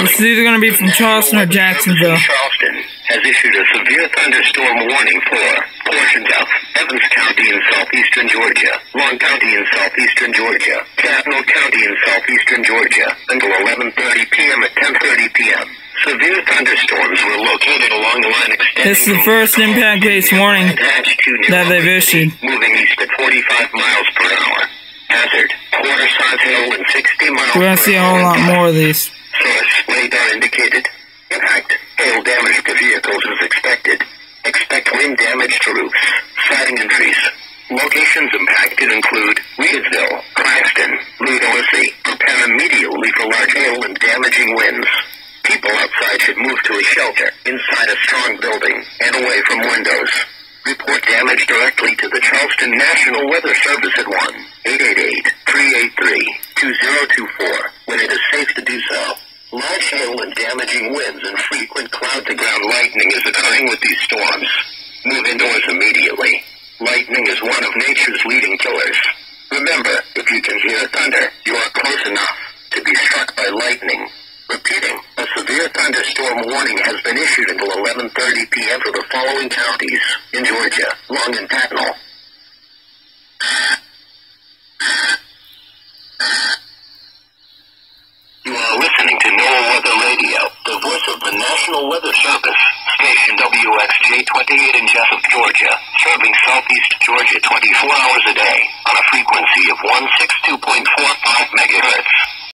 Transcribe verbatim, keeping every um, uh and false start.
morning. This is either going to be from Charleston or Jacksonville. Charleston has issued a severe thunderstorm warning for portions of Evans County in southeastern Georgia, Long County in southeastern Georgia, Chattanooga County in southeastern Georgia, until eleven thirty p m at ten thirty p m Severe thunderstorms were located along the line extending. This is the first impact-based warning that they've issued. Moving east at forty-five miles per hour. Hazard, quarter-size hail and sixty miles per hour. We're going to see a whole lot more of these. Source, radar indicated. Impact, hail damage to vehicles is expected. Expect wind damage to roofs, siding and trees. Locations impacted include Reedsville, Claxton, Ludolisi. Prepare immediately for large hail and damaging winds. People outside should move to a shelter inside a strong building and away from windows. Report damage directly to the Charleston National Weather Service at one eight eight eight, three eight three, two zero two four when it is safe to do so. Large hail and damaging winds and frequent cloud-to-ground lightning is occurring with these storms. Move indoors immediately. Lightning is one of nature's leading killers. Remember, if you can hear thunder, you are close enough to be struck by lightning. Repeating, a severe thunderstorm warning has been issued until eleven thirty p m for the following counties in Georgia, Long and Patnell. You are listening to NOAA Weather Radio, the voice of the National Weather Service, station W X J twenty-eight in Jessup, Georgia, serving southeast Georgia twenty-four hours a day on a frequency of one sixty-two point four five megahertz.